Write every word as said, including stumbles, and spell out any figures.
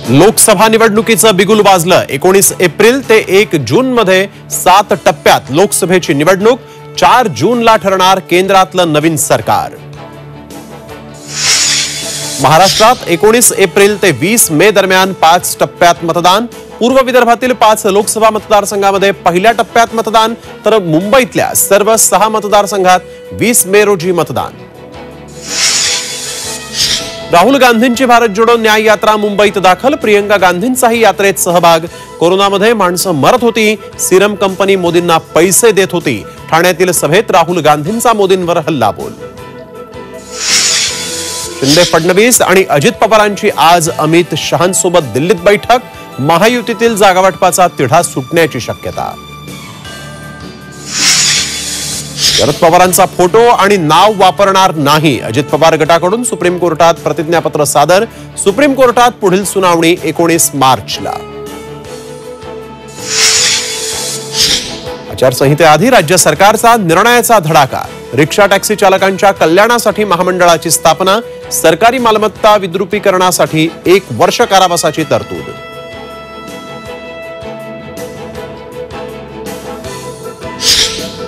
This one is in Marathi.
लोकसभा निवडणुकीचं बिगुल वाजलं। एकोणीस एप्रिल ते एक जून मध्ये सात टप्प्यात लोकसभेची निवडणूक। चार जूनला ठरणार केंद्रातलं नवीन सरकार। महाराष्ट्रात एकोणीस एप्रिल ते वीस मे दरम्यान पाच टप्प्यात मतदान। पूर्व विदर्भातील पाच लोकसभा मतदारसंघामध्ये पहिल्या टप्प्यात मतदान, तर मुंबईतल्या सर्व सहा मतदारसंघात वीस मे रोजी मतदान। राहुल गांधींची भारत जोडो न्याय यात्रा मुंबईत दाखल। प्रियंका गांधींचाही यात्रेत सहभाग। कोरोनामध्ये माणसं मरत होती, सिरम कंपनी मोदींना पैसे देत होती। ठाण्यातील सभेत राहुल गांधींचा मोदींवर हल्लाबोल। शिंदे फडणवीस आणि अजित पवारांची आज अमित शहांसोबत दिल्लीत बैठक। महायुतीतील जागावाटपाचा तिढा सुटण्याची शक्यता। शरद पवारांचा फोटो आणि नाव वापरणार नाही। अजित पवार गटाकडून सुप्रीम कोर्टात प्रतिज्ञापत्र सादर। सुप्रीम कोर्टात पुढील सुनावणी एकोणीस मार्चला। आचारसंहितेआधी राज्य सरकारचा निर्णयाचा धडाका। रिक्षा टॅक्सी चालकांच्या कल्याणासाठी महामंडळाची स्थापना। सरकारी मालमत्ता विद्रुपीकरणासाठी एक वर्ष कारावासाची तरतूद।